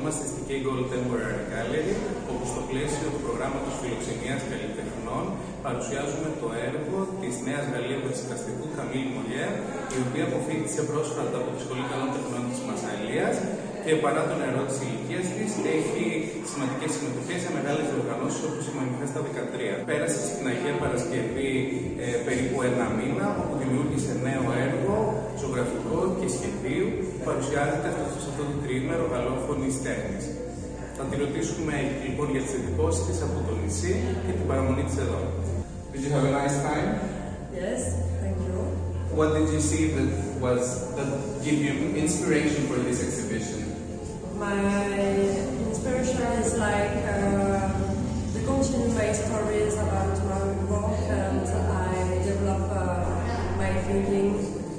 βρισκόμαστε στη K Temporary Gallery, όπου στο πλαίσιο του προγράμματος φιλοξενίας καλλιτεχνών παρουσιάζουμε το έργο της νέας Γαλλίας βασικαστικού Καμίλ Μολιέρ, η οποία αποφοίτησε πρόσφατα από τη Σχολή Καλών Τεχνών της Μασσαλίας και παρά το νερό της ηλικίας της έχει σημαντικές συμμετοχές σε μεγάλες διοργανώσεις όπως η Μανιφέστα 13. Πέρασε στην Αγία Παρασκευή περίπου ένα μήνα, όπου δημιούργησε νέο έργο ζωγραφικό και σχεδίου που παρουσιάζεται σε αυτό το τριήμερο γαλλόφωνης τέχνης. Θα τη ρωτήσουμε λοιπόν για τις εντυπώσεις της από το νησί και την παραμονή της εδώ. Did you have a nice time? Yes, thank you. What did you see that gave you inspiration for this exhibition? My inspiration is like to continue my stories about my work, and I develop my thinking,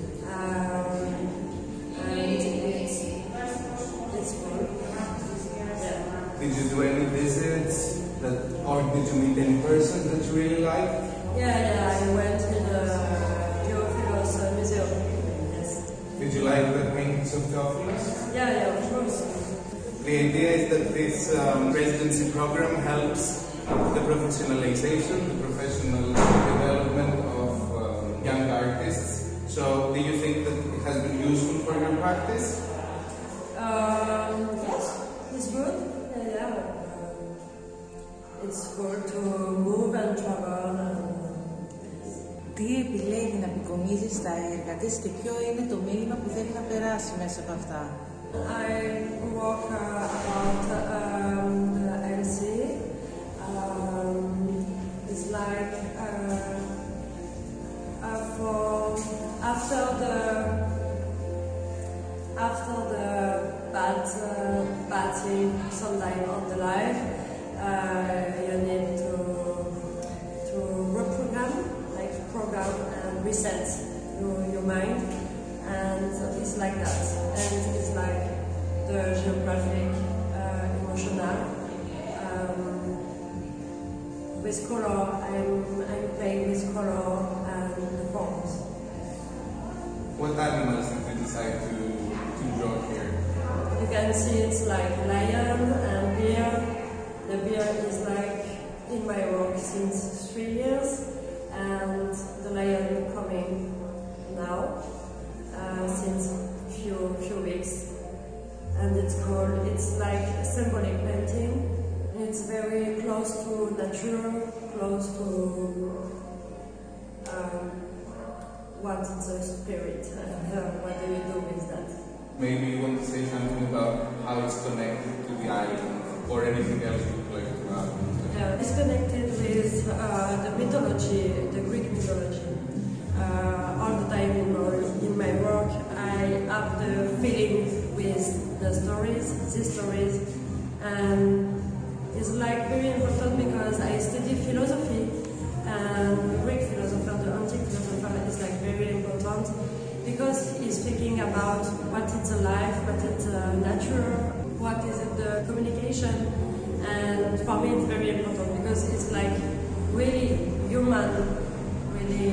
and it's good. Yeah. Did you do any visits or did you meet any persons that you really liked? Yeah, I went to the Theophilus Museum. Yes. Did you like the paintings of Theophilus? Yeah, of course. The idea is that this residency program helps the professionalization, the professional development of young artists. So, do you think that it has been useful for your practice? Yes, it's good. Yeah. It's good to move and travel. Τι επιλέγει να απεικονίζει στα έργα της και ποιο είναι το μήνυμα που θέλει να περάσει μέσα από αυτά? I work about the MC. It's like after the bad thing sometime of the life, you need to program and reset your mind, and it's like that. And it's like the geographic, emotional. With color, I'm playing with color and the forms. What animals did you decide to draw here? You can see it's like lion and bear. The bear is like in my work since 3 years, and the lion coming now since few weeks. And it's like a symbolic painting. It's very close to nature, close to what is the spirit. What do you do with that? Maybe you want to say something about how it's connected to the island, or anything else you would like to add? It's connected with the mythology, the Greek mythology. All the time in my work, I have the feeling with the stories, these stories, and it's like very important because I study philosophy, and Greek philosopher, the antique philosopher, is like very important because he's speaking about what is life, what is nature, what is the communication, and for me it's very important because it's like really human, really,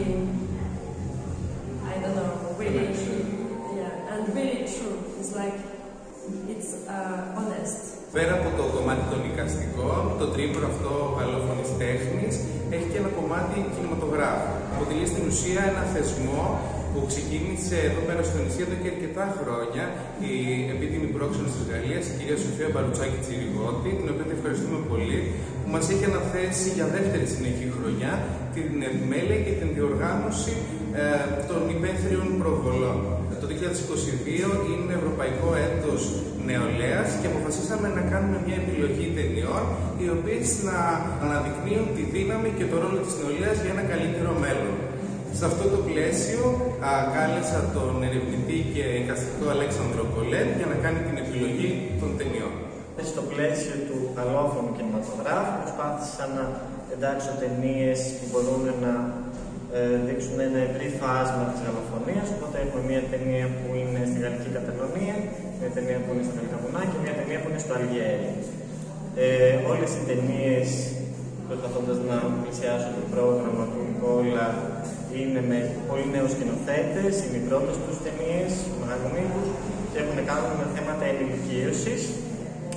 I don't know, really, yeah, and really true. It's like, it's honest. Πέρα από το κομμάτι των εικαστικών, το τριήμερο αυτό γαλλόφωνης τέχνης έχει και ένα κομμάτι κινηματογράφου. Αποτελεί στην ουσία ένα θεσμό που ξεκίνησε εδώ πέρα στο νησί εδώ και αρκετά χρόνια η επίτιμη πρόξενος της Γαλλίας, η κυρία Σοφία Μπαλουτσάκη Τσιριγώτη, την οποία την ευχαριστούμε πολύ, που μας έχει αναθέσει για δεύτερη συνεχή χρονιά την επιμέλεια και την διοργάνωση των υπαίθριων προβολών. Το 2022 είναι Ευρωπαϊκό Έτος Νεολαίας και αποφασίσαμε να κάνουμε μια επιλογή ταινιών οι οποίες να αναδεικνύουν τη δύναμη και το ρόλο της νεολαίας για ένα καλύτερο μέλλον. Σε αυτό το πλαίσιο κάλεσα τον ερευνητή και εικαστικό Αλέξανδρο Κολέν για να κάνει την επιλογή των ταινιών. Στο πλαίσιο του γαλλόφωνου κινηματογράφου προσπάθησα να εντάξω ταινίες που μπορούν να δείξουν ένα ευρύ φάσμα της γαλλοφωνίας. Οπότε έχουμε μια ταινία που είναι στη Γαλλική Καταλωνία, μια ταινία που είναι στα Γαλλικά Βουνά και μια ταινία που είναι στο Αλγέρι. Όλες οι ταινίες, προσπαθώντας να πλησιάσω το πρόγραμμα του Νικόλα, είναι με πολύ νέους σκηνοθέτες, είναι οι πρώτες τους ταινίες, μεγάλου μήκους και έχουν να κάνουν με θέματα ενηλικίωσης.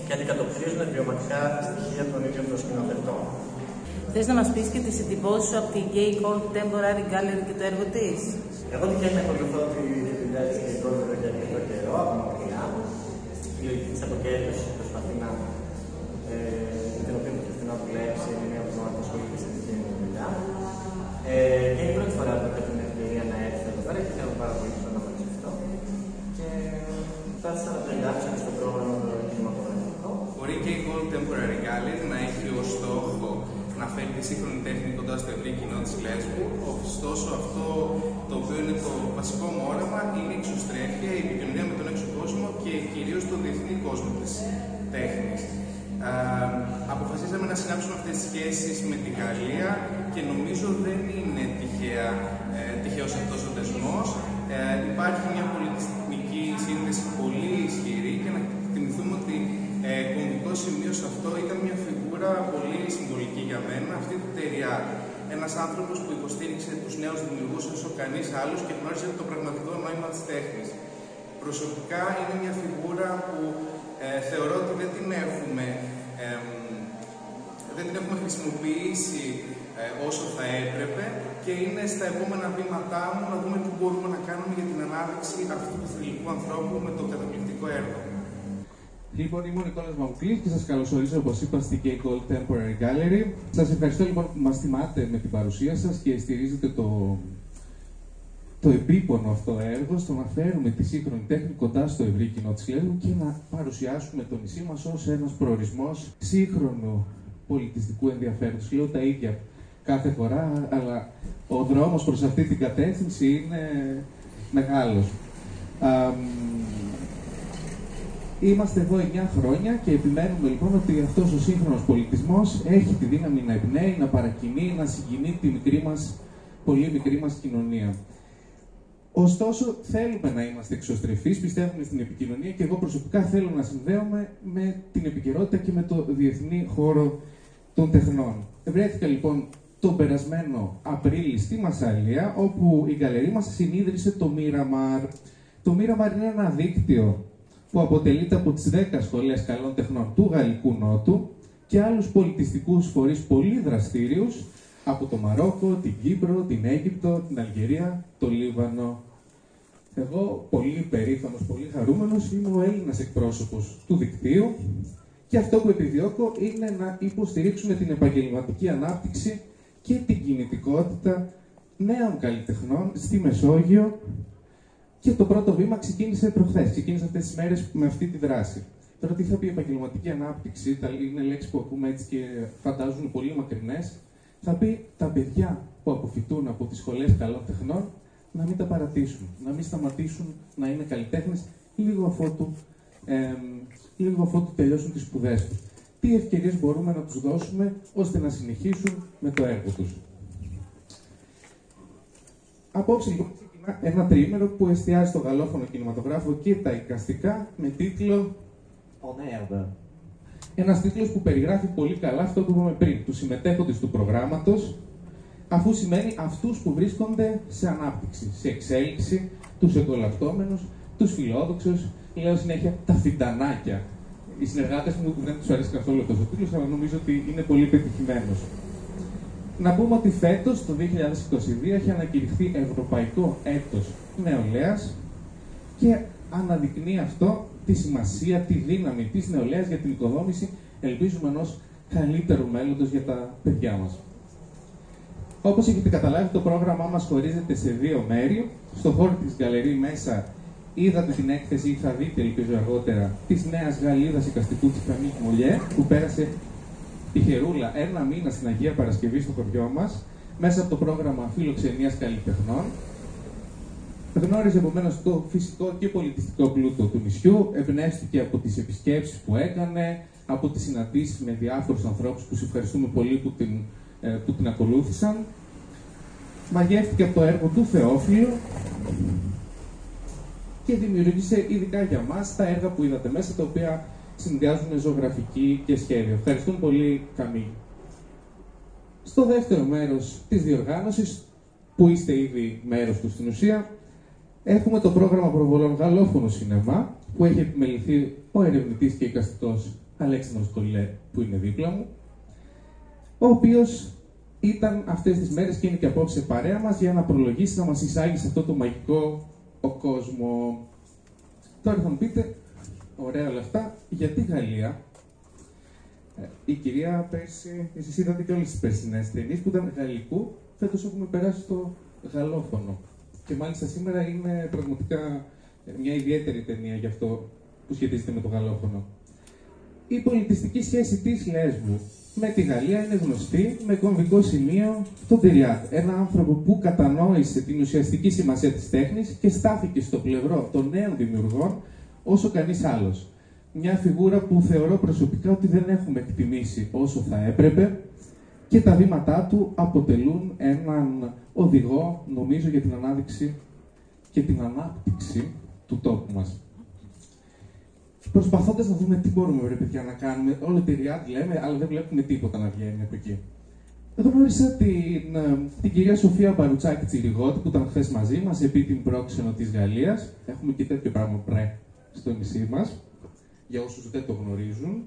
και αντικατοπτρίζουν βιωματικά στοιχεία των ίδιων των σκηνοθετών. Θες να μας πεις και τις εντυπώσεις από την Gay Contemporary Gallery και το έργο της? Εγώ τυχαίνει να ακολουθώ τη δουλειά της Gay Contemporary για αρκετό καιρό, από μακριά. Η λογική της αποκέντρωσης προσπαθεί να την οποία προσπαθεί να δουλέψει, είναι μια που ασχολείται σε δική μου δουλειά. Και είναι η πρώτη φορά που έχω την ευκαιρία να έρθω εδώ πέρα και θέλω πάρα πολύ να μαζευτώ. Και φτάσαμε να το εντάξω και στο πρόγραμμα το κινηματογραφικό. Μπορεί και η Contemporary Gallery να έχει ως στόχο να φέρει τη σύγχρονη τέχνη κοντά στο ευρύ κοινό της Λέσβου. Ωστόσο, αυτό το οποίο είναι το βασικό μου όραμα είναι η εξωστρέφεια, η επικοινωνία με τον έξω κόσμο και κυρίως τον διεθνή κόσμο της τέχνης. Αποφασίσαμε να συνάψουμε αυτές τις σχέσεις με τη Γαλλία και νομίζω δεν είναι τυχαίος αυτός ο δεσμός. Υπάρχει μια πολιτιστική σύνδεση πολύ ισχυρή και να θυμηθούμε ότι κομβικό σημείο σε αυτό ήταν μια φιγούρα πολύ συμβολική για μένα, αυτή του Τεριάρ. Ένας άνθρωπος που υποστήριξε τους νέους δημιουργούς όσο κανείς άλλος και γνώριζε το πραγματικό νόημα της τέχνης. Προσωπικά είναι μια φιγούρα που θεωρώ ότι δεν την έχουμε χρησιμοποιήσει όσο θα έπρεπε και είναι στα επόμενα βήματά μου να δούμε τι μπορούμε να κάνουμε για την ανάδειξη αυτού του θρυλικού ανθρώπου με το καταπληκτικό έργο. Λοιπόν, είμαι ο Νικόλας Μαμουκλής και σας καλωσορίζω, όπως είπα, στη Gay Contemporary Gallery. Σας ευχαριστώ λοιπόν που μας τιμάτε με την παρουσία σας και στηρίζετε το επίπονο αυτό έργο στο να φέρουμε τη σύγχρονη τέχνη κοντά στο ευρύ κοινό της Λέσβου και να παρουσιάσουμε το νησί μας ως ένας προορισμός σύγχρονου πολιτιστικού ενδιαφέροντος. Λέω τα ίδια κάθε φορά, αλλά ο δρόμος προς αυτή την κατεύθυνση είναι μεγάλος. Είμαστε εδώ 9 χρόνια και επιμένουμε λοιπόν ότι αυτός ο σύγχρονος πολιτισμός έχει τη δύναμη να εμπνέει, να παρακινεί, να συγκινεί τη πολύ μικρή μας κοινωνία. Ωστόσο, θέλουμε να είμαστε εξωστρεφείς, πιστεύουμε στην επικοινωνία και εγώ προσωπικά θέλω να συνδέομαι με την επικαιρότητα και με το διεθνή χώρο των τεχνών. Βρέθηκα λοιπόν τον περασμένο Απρίλη στη Μασσαλία, όπου η γκαλερί μας συνίδρυσε το Miramar. Το Miramar είναι ένα δίκτυο που αποτελείται από τις 10 σχολές καλών τεχνών του Γαλλικού Νότου και άλλους πολιτιστικούς φορείς πολύ δραστήριους από το Μαρόκο, την Κύπρο, την Αίγυπτο, την Αλγερία, το Λίβανο. Εγώ, πολύ περήφανος, πολύ χαρούμενος, είμαι ο Έλληνας εκπρόσωπος του δικτύου και αυτό που επιδιώκω είναι να υποστηρίξουμε την επαγγελματική ανάπτυξη και την κινητικότητα νέων καλλιτεχνών στη Μεσόγειο. Και το πρώτο βήμα ξεκίνησε προχθές. Ξεκίνησε αυτές τις μέρες με αυτή τη δράση. Τώρα, τι θα πει επαγγελματική ανάπτυξη, είναι λέξεις που ακούμε έτσι και φαντάζουν πολύ μακρινές. Θα πει τα παιδιά που αποφυτούν από τις σχολές καλών τεχνών να μην τα παρατήσουν, να μην σταματήσουν να είναι καλλιτέχνες λίγο αφότου τελειώσουν τις σπουδές τους. Τι ευκαιρίες μπορούμε να τους δώσουμε ώστε να συνεχίσουν με το έργο τους. Απόψε λοιπόν ξεκινά ένα τριήμερο που εστιάζει στο γαλλόφωνο κινηματογράφο και τα εικαστικά με τίτλο On Air. Ένας τίτλος που περιγράφει πολύ καλά αυτό που είπαμε πριν, τους συμμετέχοντες του προγράμματος, αφού σημαίνει αυτούς που βρίσκονται σε ανάπτυξη, σε εξέλιξη, τους εγκολαυτόμενους, τους φιλόδοξους, λέω συνέχεια τα φιντανάκια. Οι συνεργάτες μου δεν τους αρέσει καθόλου αυτός ο τίτλος, αλλά νομίζω ότι είναι πολύ πετυχημένος. Να πούμε ότι φέτος, το 2022, έχει ανακηρυχθεί Ευρωπαϊκό Έτος Νεολαίας και αναδεικνύει αυτό τη σημασία, τη δύναμη της νεολαίας για την οικοδόμηση, ελπίζουμε, ενός καλύτερου μέλλοντος για τα παιδιά μας. Όπως έχετε καταλάβει, το πρόγραμμά μας χωρίζεται σε δύο μέρη. Στο χώρο της γκαλερί μέσα είδατε την έκθεση, ή θα δείτε, ελπίζω αργότερα, της νέας Γαλλίδας εικαστικού της Καμίλ Μολιέ, που πέρασε τυχερούλα ένα μήνα στην Αγία Παρασκευή στο χωριό μας, μέσα από το πρόγραμμα Φιλοξενίας Καλλιτεχνών. Γνώριζε επομένως το φυσικό και πολιτιστικό πλούτο του νησιού, εμπνεύστηκε από τις επισκέψεις που έκανε, από τις συναντήσεις με διάφορους ανθρώπους που σας ευχαριστούμε πολύ που την ακολούθησαν. Μαγεύτηκε από το έργο του Θεόφιλου και δημιουργήσε ειδικά για μας τα έργα που είδατε μέσα, τα οποία συνδυάζουν ζωγραφική και σχέδιο. Ευχαριστούμε πολύ, Καμίλ. Στο δεύτερο μέρος της διοργάνωσης, που είστε ήδη μέρος του στην ουσία, έχουμε το πρόγραμμα προβολών γαλλόφωνο σινεμά, που έχει επιμεληθεί ο ερευνητής και εικαστικός Αλέξανδρος Κολλέ, που είναι δίπλα μου, ο οποίος ήταν αυτές τις μέρες και είναι και απόψε παρέα μας για να προλογίσει, να μας εισάγει σε αυτό το μαγικό κόσμο. Τώρα θα μου πείτε, ωραία όλα αυτά, γιατί Γαλλία? Η κυρία πέρσι, εσείς είδατε και όλες τις περσινές ταινίες που ήταν γαλλικού, φέτος έχουμε περάσει στο γαλλόφωνο. Και μάλιστα σήμερα είναι πραγματικά μια ιδιαίτερη ταινία γι' αυτό που σχετίζεται με το γαλλόφωνο. Η πολιτιστική σχέση της Λέσβου με τη Γαλλία είναι γνωστή με κομβικό σημείο τον Τεριάτ. Ένα άνθρωπο που κατανόησε την ουσιαστική σημασία της τέχνης και στάθηκε στο πλευρό των νέων δημιουργών όσο κανείς άλλος. Μια φιγούρα που θεωρώ προσωπικά ότι δεν έχουμε εκτιμήσει όσο θα έπρεπε και τα βήματά του αποτελούν έναν οδηγό, νομίζω, για την ανάδειξη και την ανάπτυξη του τόπου μας. Προσπαθώντας να δούμε τι μπορούμε, ρε παιδιά, να κάνουμε, όλο Τεριάτ λέμε, αλλά δεν βλέπουμε τίποτα να βγαίνει από εκεί. Εδώ γνώρισα την κυρία Σοφία Μπαρουτσάκη Τσιριγώτη, που ήταν χθες μαζί μας, επί την πρόξενο της Γαλλίας. Έχουμε και τέτοιο πράγμα στο νησί μας, για όσους δεν το γνωρίζουν.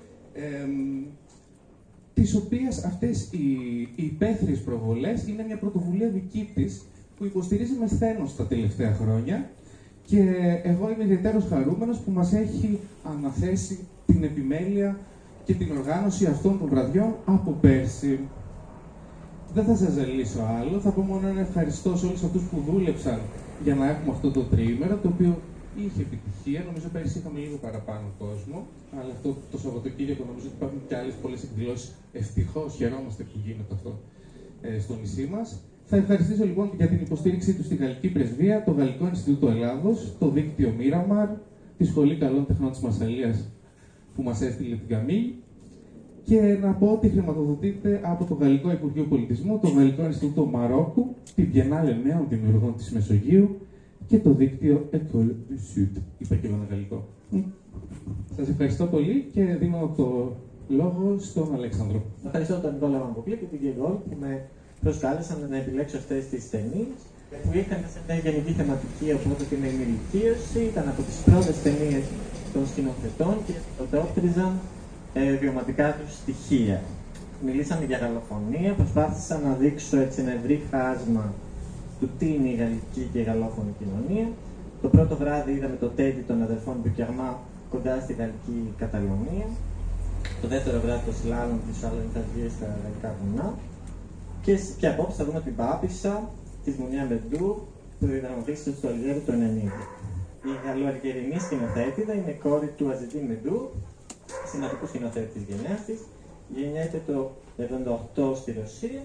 Τις οποίες αυτές οι υπαίθριες προβολές είναι μια πρωτοβουλία δική της, που υποστηρίζει με σθένος τα τελευταία χρόνια. Και εγώ είμαι ιδιαίτερος χαρούμενος που μας έχει αναθέσει την επιμέλεια και την οργάνωση αυτών των βραδιών από πέρσι. Δεν θα σας ζαλίσω άλλο, θα πω μόνο ένα ευχαριστώ σε όλους αυτούς που δούλεψαν για να έχουμε αυτό το τριήμερο, το οποίο είχε επιτυχία. Νομίζω πέρσι είχαμε λίγο παραπάνω κόσμο, αλλά αυτό το Σαββατοκύριακο νομίζω ότι υπάρχουν και άλλες πολλές εκδηλώσεις. Ευτυχώς χαιρόμαστε που γίνεται αυτό στο νησί μας. Θα ευχαριστήσω λοιπόν για την υποστήριξή του στη Γαλλική Πρεσβεία, το Γαλλικό Ινστιτούτο Ελλάδος, το δίκτυο Μίραμαρ, τη Σχολή Καλών Τεχνών της Μασσαλίας που μας έστειλε την Καμίλ, και να πω ότι χρηματοδοτείται από το Γαλλικό Υπουργείο Πολιτισμού, το Γαλλικό Ινστιτούτο Μαρόκου, τη Βιενάλε Νέων Δημιουργών της Μεσογείου και το δίκτυο École du Sud. Είπα και εγώ ένα γαλλικό. Σας ευχαριστώ πολύ και δίνω το λόγο στον Αλέξανδρο. Ευχαριστώ τον Νικόλα Μαγκοπλή και την Γεγόλ που με προσκάλεσαν να επιλέξω αυτές τις ταινίες που είχαν σε μια γενική θεματική, οπότε την ενηλικίωση, ήταν από τις πρώτες ταινίες των σκηνοθετών και πρωτόκτριζαν βιωματικά τους στοιχεία. Μιλήσαμε για γαλλοφωνία, προσπάθησα να δείξω έτσι ένα ευρύ χάσμα του τι είναι η γαλλική και η γαλλόφωνη κοινωνία. Το πρώτο βράδυ είδαμε το τέντι των αδερφών Μπουκερμά κοντά στη γαλλική Καταλωνία. Το δεύτερο βράδυ το σλάλομ της Αλενιταζιέ στα γαλλικά βουνά. Και απόψε θα δούμε την Πάπισσα της Μουνιά Μπεντού που διαδραματίζεται στο Αλγέρι το 1990. Η γαλλοαλγερινή σκηνοθέτηδα είναι κόρη του Αζεντίν Μεντού, σημαντικού σκηνοθέτη της γενιάς της. Γεννιέται το 1978 στη Ρωσία.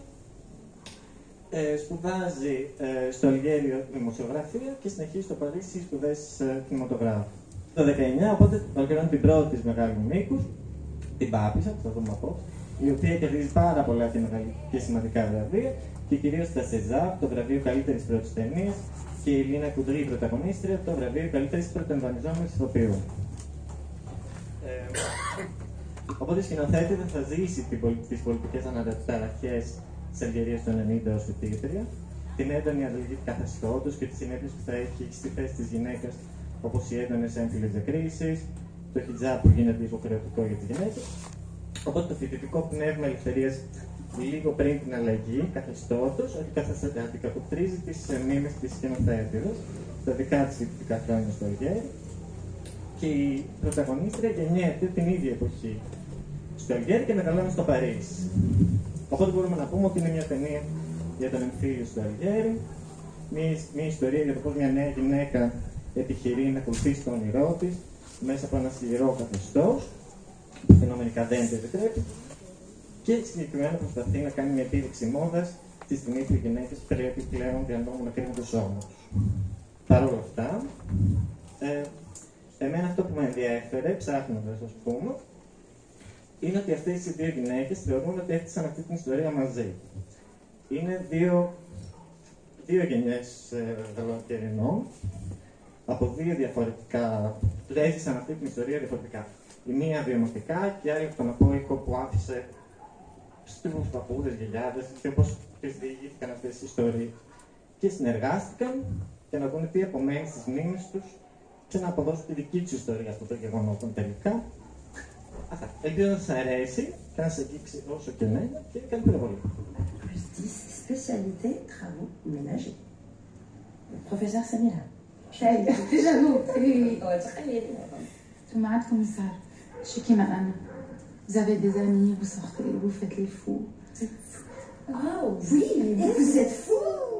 Σπουδάζει στο Αλγέριο δημοσιογραφία και συνεχίζει στο Παρίσι σπουδές κινηματογράφου. Το 19, οπότε ολοκληρώνει την πρώτη της μεγάλου μήκους, την Πάπισσα, που θα δούμε απόψε, η οποία κερδίζει πάρα πολλά και σημαντικά βραβεία και κυρίως τα Σεζάρ, το βραβείο καλύτερης πρώτης ταινίας, και η Λίνα Κουντρή, η πρωταγωνίστρια, το βραβείο καλύτερης πρωτοεμφανιζόμενης ηθοποιού. Οπότε η σκηνοθέτηδα θα ζήσει τις πολιτικές αναταραχές της Αλγερίας του 1990 ως φοιτήτρια, την έντονη αλλαγή του καθεστώτος και τις συνέπειες που θα έχει στη θέση της γυναίκας, όπως οι έντονες έμφυλες διακρίσεις, το χιτζάπ που γίνεται υποχρεωτικό για τις γυναίκες. Οπότε το φοιτητικό πνεύμα ελευθερίας λίγο πριν την αλλαγή καθεστώτος αντικατοπτρίζει τις μνήμες της σκηνοθέτηδας, τα δικά της φοιτητικά χρόνια στο Αλγέρι, και η πρωταγωνίστρια γεννιέται την ίδια εποχή στο Αλγέρι και μεγαλώνει στο Παρίσι. Οπότε μπορούμε να πούμε ότι είναι μια ταινία για τον εμφύλιο στο Αλγέρι, μια ιστορία για το πώς μια νέα γυναίκα επιχειρεί να ακολουθήσει το όνειρό της μέσα από ένα σκληρό καθεστώς που φαινομενικά δεν το επιτρέπει, και συγκεκριμένα προσπαθεί να κάνει μια επίδειξη μόδας τη στιγμή που οι γυναίκες πρέπει πλέον δια νόμου να κρίνουν το σώμα τους. Παρ' όλα αυτά, εμένα αυτό που με ενδιέφερε, ψάχνοντας ας πούμε, είναι ότι αυτές οι δύο γυναίκες θεωρούν ότι έφτιαξαν αυτή την ιστορία μαζί. Είναι δύο γενιές γαλλοαλγερινών, από δύο διαφορετικά, έζησαν αυτή την ιστορία διαφορετικά. Η μία βιωματικά και η άλλη από τον απόϊχο που άφησε στους παππούδες, γιαγιάδες και όπως τις διηγήθηκαν αυτές τις ιστορίες. Και συνεργάστηκαν για να δουν τι απομένει στις μνήμες τους και να αποδώσουν τη δική τους ιστορία από το γεγονότων τελικά. Αυτά. Ελπίζω να σας αρέσει, θα σας αγγίξει όσο και εμένα και κάνει πάρα πολύ. Plus 10, spécialité travaux ménagers. Le professeur Samira. déjà vous. Toumad commissaire, je suis qui madame. Vous avez des amis, vous sortez, vous faites les fous. Oh oui, et vous êtes fous.